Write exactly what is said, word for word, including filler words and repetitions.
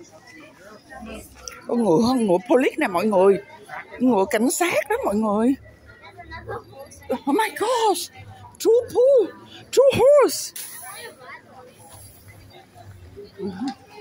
Con ngựa, ngựa police nè mọi người. Ngựa cảnh sát đó mọi người. Oh my gosh. True bull. True horse.